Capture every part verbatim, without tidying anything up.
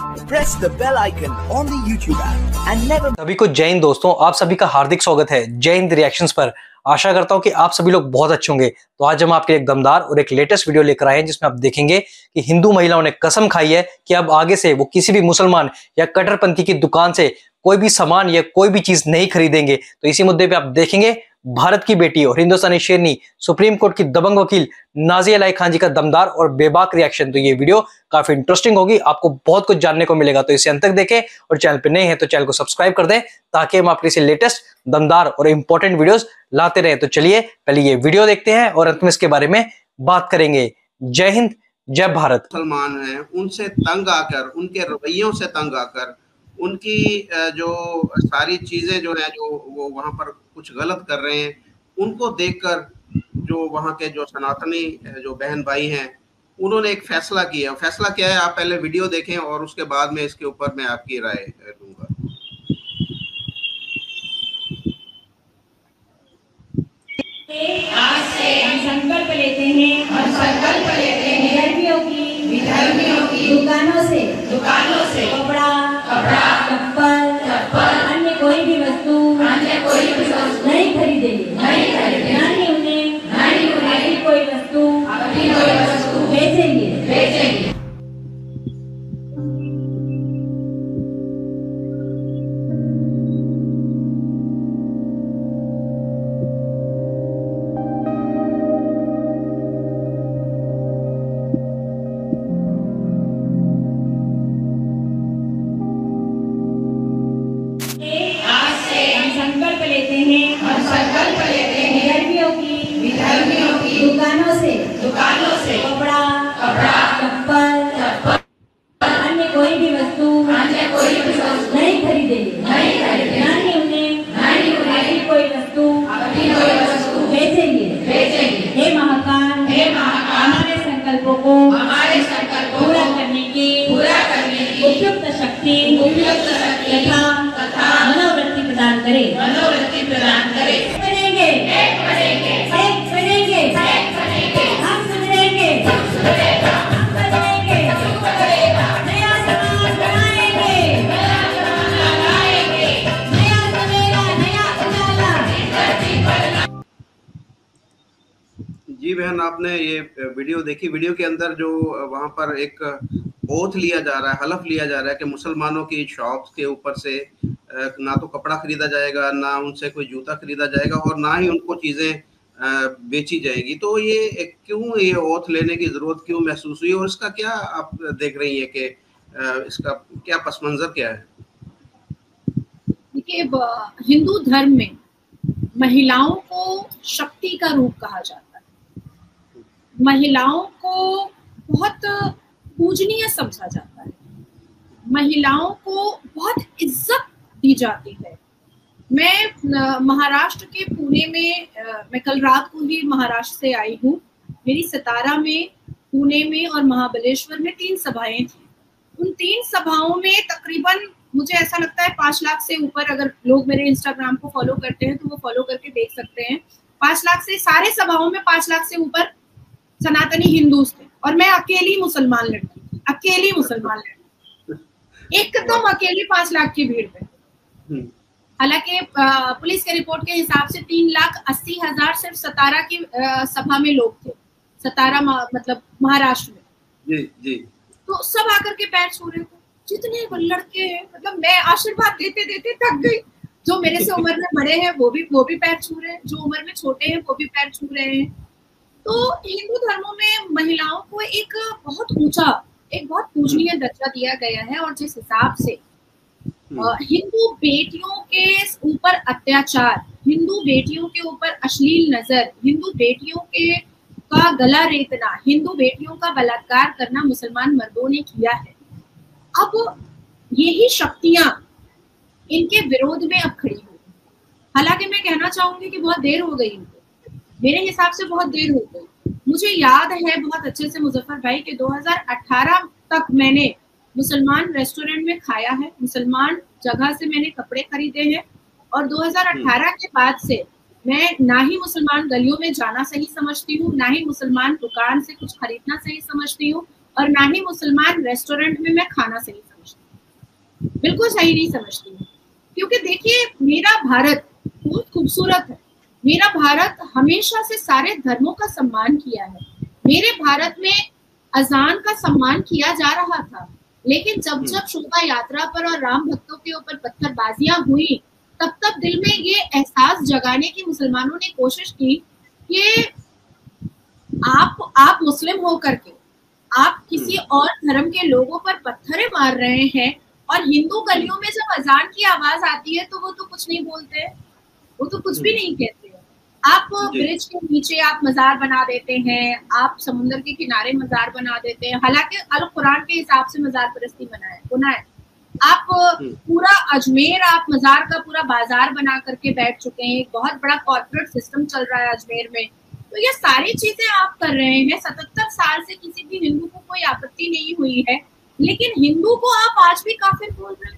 Press the bell icon on the YouTube app and never. सभी को जय हिंद दोस्तों, आप सभी का हार्दिक स्वागत है जय हिंद रिएक्शंस पर। आशा करता हूं कि आप सभी लोग बहुत अच्छे होंगे। तो आज हम आपके लिए एक दमदार और एक लेटेस्ट वीडियो लेकर आए हैं जिसमें आप देखेंगे कि हिंदू महिलाओं ने कसम खाई है कि अब आगे से वो किसी भी मुसलमान या कट्टरपंथी की दुकान से कोई भी सामान या कोई भी चीज नहीं खरीदेंगे। तो इसी मुद्दे पे आप देखेंगे भारत की बेटी और हिंदुस्तानी शेरनी सुप्रीम कोर्ट की दबंग वकील नाज़िया इलाही खान जी का दमदार और बेबाक रिएक्शन। तो ये वीडियो काफी इंटरेस्टिंग होगी, आपको बहुत कुछ जानने को मिलेगा। तो इसे अंत तक देखें और चैनल पे नए हैं तो चैनल को सब्सक्राइब कर दें ताकि हम आपके लिए लेटेस्ट दमदार और इंपॉर्टेंट वीडियोस लाते रहें। तो चलिए पहले ये वीडियो देखते हैं और अंत में इसके बारे में बात करेंगे। जय हिंद, जय भारत। मुसलमान हैं उनसे तंग आकर, उनके रवैयों से तंग आकर, उनकी जो सारी चीजें जो है जो वो वहां पर कुछ गलत कर रहे हैं, उनको देखकर जो वहां के जो सनातनी जो बहन भाई हैं उन्होंने एक फैसला किया। फैसला क्या है आप पहले वीडियो देखें और उसके बाद में इसके ऊपर मैं आपकी राय दूंगा। आज से हम संकल्प लेते हैं हम संकल्प लेते हैं विधर्मियों की विधर्मियों की दुकानों से दुकानों से कपड़ा कपड़ा चप्पल चप्पल अन्य कोई भी वस्तु अन्य कोई भी वस्तु नहीं खरीदेंगे नहीं खरीदेंगे ना ही उन्हें ना ही उन्हें अपनी कोई वस्तु अपनी कोई वस्तु बेचेंगे बेचेंगे। संकल्प लेते हैं हम संकल्प लेते हैं विधर्मियों की विधर्मियों की दुकानों से दुकानों से कपड़ा कपड़ा चप्पल चप्पल अन्य कोई भी वस्तु अन्य कोई भी वस्तु नहीं खरीदेंगे नहीं खरीदेंगे ना ही उन्हें ना ही उन्हें अपनी कोई वस्तु अपनी कोई वस्तु बेचेंगे बेचेंगे। हे महाकाल हे महाकाल हमारे संकल्पों को हमारे संकल्प को पूरा करने की पूरा करने की उपयुक्त शक्ति उपयुक्त शक्ति तथा तथा मनोवृत्ति प्रदान करे मनोवृत्ति प्रदान करे। बनेंगे एक बनेंगे एक बनेंगे एक बनेंगे हम सुधरेंगे हम सुधरेगा हम बदलेंगे हम बदलेगा नया समाज बनाएंगे नया जमाना लाएंगे नया सवेरा नया उजाला। जी बहन, आपने ये वीडियो देखी। वीडियो के अंदर जो वहां पर एक ओथ लिया जा रहा है, हलफ लिया जा रहा है कि मुसलमानों की शॉप्स के ऊपर से ना तो कपड़ा खरीदा जाएगा, ना उनसे कोई जूता खरीदा जाएगा और ना ही उनको चीजें बेची जाएगी। तो ये क्यों ये ओथ लेने की जरूरत क्यों महसूस हुई और इसका क्या आप देख रही है कि इसका क्या पस मंजर क्या है? देखिए, हिंदू धर्म में महिलाओं को शक्ति का रूप कहा जाता है, महिलाओं को बहुत पूजनीय समझा जाता है, महिलाओं को बहुत इज्जत दी जाती है। मैं महाराष्ट्र के पुणे में, मैं कल रात को ही महाराष्ट्र से आई हूँ। मेरी सतारा में, पुणे में और महाबलेश्वर में तीन सभाएं थी। उन तीन सभाओं में तकरीबन मुझे ऐसा लगता है पांच लाख से ऊपर, अगर लोग मेरे इंस्टाग्राम को फॉलो करते हैं तो वो फॉलो करके देख सकते हैं, पांच लाख से सारे सभाओं में पांच लाख से ऊपर सनातनी हिंदू थे और मैं अकेली मुसलमान लड़की, अकेली मुसलमान लड़की, एकदम अकेली पांच लाख की भीड़ में। हालांकि पुलिस के रिपोर्ट के हिसाब से तीन लाख अस्सी हजार सिर्फ सतारा की सभा में लोग थे, सतारा मतलब महाराष्ट्र में। जी जी। तो सब आकर के पैर छू रहे थे, जितने लड़के हैं, मतलब मैं आशीर्वाद देते देते थक गई। जो मेरे से उम्र में बड़े हैं वो भी वो भी पैर छू रहे हैं, जो उम्र में छोटे हैं वो भी पैर छू रहे हैं। तो हिंदू धर्मों में महिलाओं को एक बहुत ऊंचा, एक बहुत पूजनीय दर्जा दिया गया है और जिस हिसाब से हिंदू बेटियों के ऊपर अत्याचार, हिंदू बेटियों के ऊपर अश्लील नजर, हिंदू बेटियों के का गला रेतना, हिंदू बेटियों का बलात्कार करना मुसलमान मर्दों ने किया है। अब यही शक्तियां इनके विरोध में अब खड़ी हो। हालांकि मैं कहना चाहूंगी कि बहुत देर हो गई, मेरे हिसाब से बहुत देर हो गई। मुझे याद है बहुत अच्छे से मुजफ्फर भाई के दो हज़ार अठारह तक मैंने मुसलमान रेस्टोरेंट में खाया है, मुसलमान जगह से मैंने कपड़े खरीदे हैं और दो हज़ार अठारह के बाद से मैं ना ही मुसलमान गलियों में जाना सही समझती हूँ, ना ही मुसलमान दुकान से कुछ खरीदना सही समझती हूँ और ना ही मुसलमान रेस्टोरेंट में मैं खाना सही समझती, बिल्कुल सही नहीं समझती हूँ। क्योंकि देखिए, मेरा भारत बहुत खूबसूरत है। मेरा भारत हमेशा से सारे धर्मों का सम्मान किया है। मेरे भारत में अजान का सम्मान किया जा रहा था, लेकिन जब जब शोभा यात्रा पर और राम भक्तों के ऊपर पत्थरबाजियां हुई, तब तब दिल में ये एहसास जगाने की मुसलमानों ने कोशिश की कि आप आप मुस्लिम होकर के आप किसी और धर्म के लोगों पर पत्थरे मार रहे हैं, और हिंदू गलियों में जब अजान की आवाज आती है तो वो तो कुछ नहीं बोलते, वो तो कुछ भी नहीं कहते। आप ब्रिज के नीचे आप मजार बना देते हैं, आप समुद्र के किनारे मजार बना देते हैं, हालांकि अल कुरान के हिसाब से मजार परस्ती बना है गुनाह है। आप पूरा अजमेर आप मजार का पूरा बाजार बना करके बैठ चुके हैं, एक बहुत बड़ा कॉर्पोरेट सिस्टम चल रहा है अजमेर में। तो ये सारी चीजें आप कर रहे हैं। सतहत्तर साल से किसी भी हिंदू को कोई आपत्ति नहीं हुई है, लेकिन हिंदू को आप आज भी काफिर बोल रहे हैं।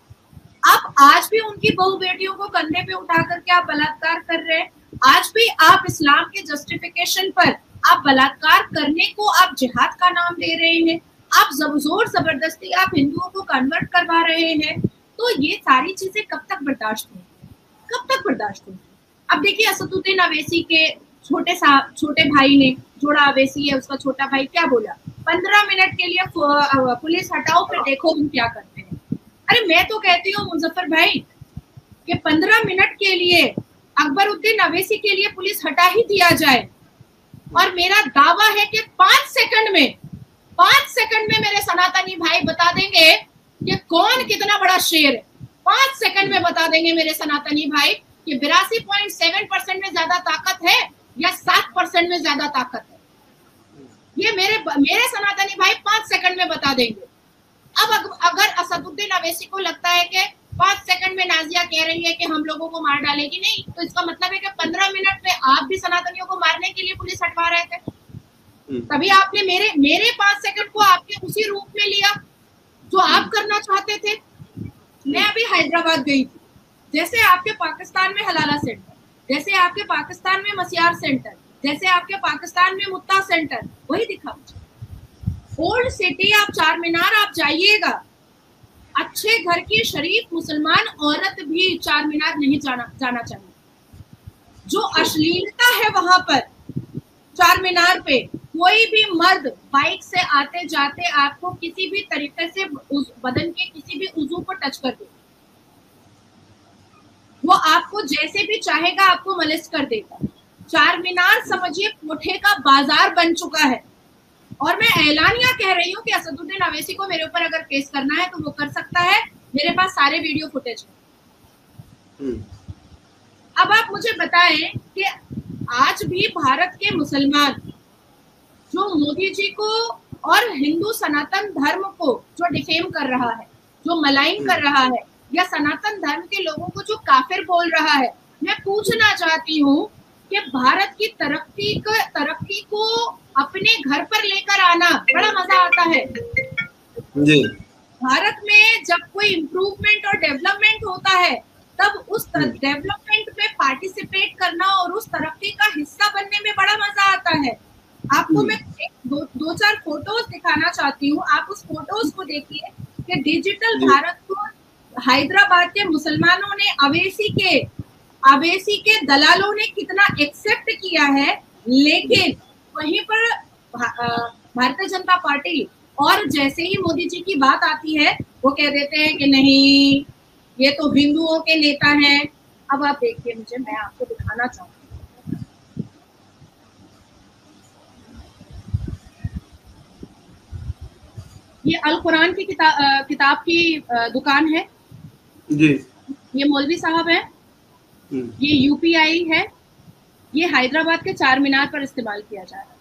आप आज भी उनकी बहू बेटियों को कंधे पे उठा करके आप बलात्कार कर रहे हैं। आज भी आप इस्लाम के जस्टिफिकेशन पर आप बलात्कार करने को आप जिहाद का नाम दे रहे हैं। आप जोर जबरदस्ती आप हिंदुओं को कन्वर्ट करवा रहे हैं। तो ये सारी चीजें कब तक बर्दाश्त होंगी, कब तक बर्दाश्त होंगी? अब देखिए, असदुद्दीन अवैसी के छोटे साहब छोटे भाई ने, जोड़ा अवैसी है उसका छोटा भाई, क्या बोला? पंद्रह मिनट के लिए पुलिस हटाओ, फिर देखो हम क्या करते हैं। अरे मैं तो कहती हूँ मुजफ्फर भाई कि पंद्रह मिनट के लिए अकबरुद्दीन अवैसी के लिए पुलिस हटा ही दिया जाए, और मेरा दावा है कि पांच सेकंड में पांच सेकंड में मेरे सनातनी भाई बता देंगे कि कौन कितना बड़ा शेर है। पांच सेकंड में बता देंगे मेरे सनातनी भाई कि बिरासी पॉइंट सेवन परसेंट में ज्यादा ताकत है या सात परसेंट में ज्यादा ताकत है। ये मेरे मेरे सनातनी भाई पांच सेकंड में बता देंगे। अब अगर असदुद्दीन अवैसी को लगता है कि पांच सेकंड में नाजिया कह रही है कि हम लोगों को मार डालेगी, नहीं, तो इसका मतलब है कि पंद्रह मिनट में आप भी सनातनियों को मारने के लिए पुलिस हटवा रहे थे। तभी आपने मेरे मेरे पांच सेकंड को आपने उसी रूप में लिया जो आप करना चाहते थे। मैं अभी हैदराबाद गई थी, जैसे आपके पाकिस्तान में हलाला सेंटर, जैसे आपके पाकिस्तान में मसियार सेंटर, जैसे आपके पाकिस्तान में मुत्ता सेंटर, वही दिखा मुझे। ओल्ड सिटी आप चार मीनार आप जाइएगा, अच्छे घर की शरीफ मुसलमान औरत भी चार मीनार नहीं जाना जाना चाहिए। जो अश्लीलता है वहां पर चार मीनार पे, कोई भी मर्द बाइक से आते जाते आपको किसी भी तरीके से उस बदन के किसी भी उज़ू को टच कर दे, वो आपको जैसे भी चाहेगा आपको मलिस्ट कर देगा। चार मीनार समझिए कोठे का बाजार बन चुका है। और मैं ऐलानिया कह रही हूँ कि असदुद्दीन अवैसी को मेरे ऊपर अगर केस करना है तो वो कर सकता है, मेरे पास सारे वीडियो फुटेज है। अब आप मुझे बताएं कि आज भी भारत के मुसलमान जो मोदी जी को और हिंदू सनातन धर्म को जो डिफेम कर रहा है, जो मलाइन कर रहा है, या सनातन धर्म के लोगों को जो काफिर बोल रहा है, मैं पूछना चाहती हूँ कि भारत की तरक्की को तरक्की को अपने घर पर लेकर आना बड़ा मजा आता है जी। भारत में जब कोई इम्प्रूवमेंट और डेवलपमेंट होता है तब उस डेवलपमेंट में पार्टिसिपेट करना और उस तरक्की का हिस्सा बनने में बड़ा मजा आता है। आपको मैं एक दो, दो चार फोटोज दिखाना चाहती हूँ, आप उस फोटोज को देखिए कि डिजिटल भारत को हैदराबाद के मुसलमानों ने अवैसी के अवैसी के दलालों ने कितना एक्सेप्ट किया है, लेकिन वहीं पर भारतीय जनता पार्टी और जैसे ही मोदी जी की बात आती है वो कह देते हैं कि नहीं ये तो हिंदुओं के नेता हैं। अब आप देखिए, मुझे मैं आपको दिखाना चाहूंगी, ये अल कुरान की किताब किताब की दुकान है जी। ये मौलवी साहब है, ये यूपीआई है, ये हैदराबाद के चार मीनार पर इस्तेमाल किया जा रहा है।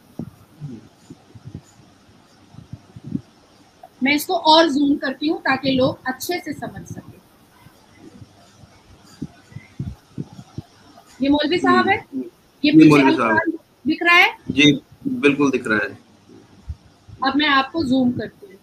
मैं इसको और जूम करती हूँ ताकि लोग अच्छे से समझ सके। ये मौलवी साहब है, ये पीछे अल कुरान दिख रहा है जी, बिल्कुल दिख रहा है। अब मैं आपको जूम करती हूँ,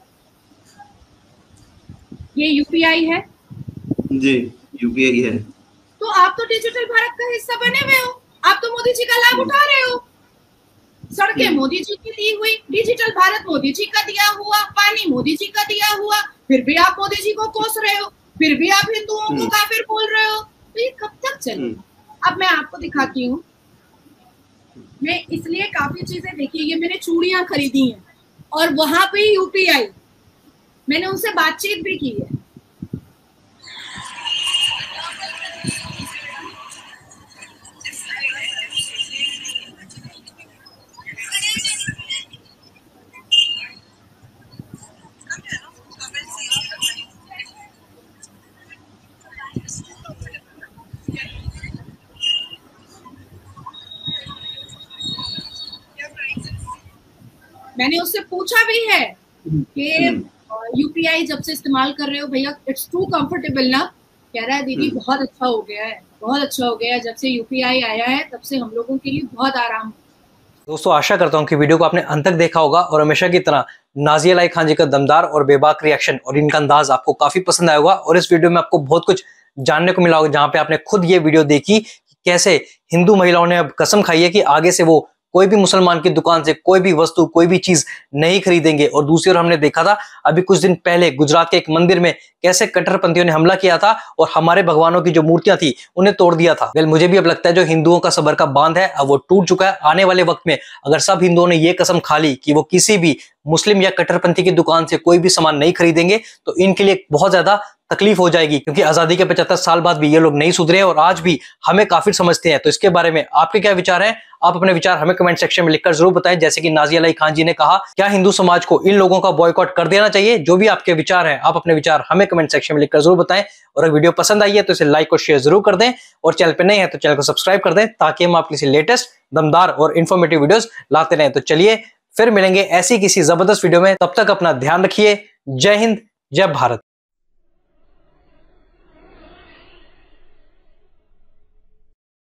ये यूपीआई है जी, यूपीआई है। तो आप तो डिजिटल भारत का हिस्सा बने हुए हो, आप तो मोदी जी का लाभ उठा रहे हो। सड़कें मोदी जी की दी हुई, डिजिटल भारत मोदी जी का दिया हुआ, पानी मोदी जी का दिया हुआ, फिर भी आप मोदी जी को कोस रहे हो, फिर भी आप हिंदुओं को काफिर बोल रहे हो। तो ये कब तक चले? अब मैं आपको दिखाती हूँ, मैं इसलिए काफी चीजें देखी, ये मैंने चूड़ियां खरीदी हैं और वहां पे यूपीआई, मैंने उनसे बातचीत भी की है। मैंने उससे पूछा भी है कि यूपीआई जब से इस्तेमाल कर रहे हो भैया, इट्स टू कंफर्टेबल ना? कह रहा है दीदी बहुत अच्छा हो गया है, बहुत अच्छा हो गया है, जब से यूपीआई आया है तब से हम लोगों के लिए बहुत आराम। दोस्तों आशा करता हूं कि वीडियो को आपने अंत तक देखा होगा और हमेशा की तरह नाज़िया इलाही खान जी का दमदार और बेबाक रिएक्शन और इनका अंदाज आपको काफी पसंद आया होगा। और इस वीडियो में आपको बहुत कुछ जानने को मिला होगा, जहां पे आपने खुद ये वीडियो देखी कि कैसे हिंदू महिलाओं ने अब कसम खाई है कि आगे से वो कोई भी मुसलमान की दुकान से कोई भी वस्तु, कोई भी चीज नहीं खरीदेंगे। और दूसरी ओर हमने देखा था अभी कुछ दिन पहले गुजरात के एक मंदिर में कैसे कट्टरपंथियों ने हमला किया था और हमारे भगवानों की जो मूर्तियां थी उन्हें तोड़ दिया था। वेल मुझे भी अब लगता है जो हिंदुओं का सबर का बांध है अब वो टूट चुका है। आने वाले वक्त में अगर सब हिंदुओं ने ये कसम खा ली कि वो किसी भी मुस्लिम या कट्टरपंथी की दुकान से कोई भी सामान नहीं खरीदेंगे तो इनके लिए बहुत ज्यादा तकलीफ हो जाएगी, क्योंकि आजादी के पचहत्तर साल बाद भी ये लोग नहीं सुधरे और आज भी हमें काफिर समझते हैं। तो इसके बारे में आपके क्या विचार हैं? आप अपने विचार हमें कमेंट सेक्शन में लिखकर जरूर बताएं। जैसे कि नाज़िया इलाही खान जी ने कहा, क्या हिंदू समाज को इन लोगों का बॉयकॉट कर देना चाहिए? जो भी आपके विचार हैं आप अपने विचार हमें कमेंट सेक्शन में लिखकर जरूर बताएं। और अगर वीडियो पसंद आई है तो इसे लाइक और शेयर जरूर कर दें और चैनल पर नए हैं तो चैनल को सब्सक्राइब कर दें, ताकि हम आपके लिए लेटेस्ट दमदार और इन्फॉर्मेटिव वीडियोस लाते रहें। तो चलिए फिर मिलेंगे ऐसी किसी जबरदस्त वीडियो में, तब तक अपना ध्यान रखिए। जय हिंद, जय भारत।